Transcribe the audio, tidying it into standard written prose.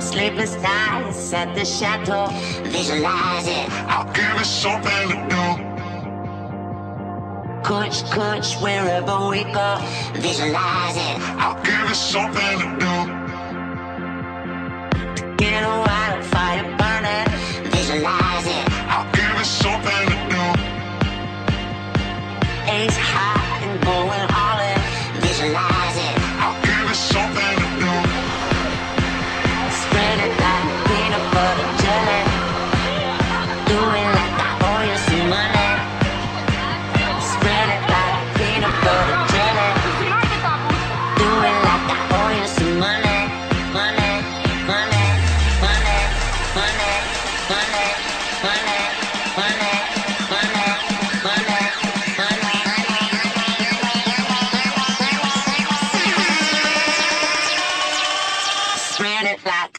Sleepless nights at the chateau, visualize it. I'll give it something to do. Kuch, wherever we go, visualize it. I'll give it something to do. Get a wildfire burning, visualize it. I'll give it something to do. Ace high and going all in, visualize it. I'll give it something to do. Spread it like peanut butter jelly. Do it like I owe you some money. Spread it like peanut butter jelly. Do it like I owe you some money. Money, money, money, money, money, money, money, money, money, money. Spread it like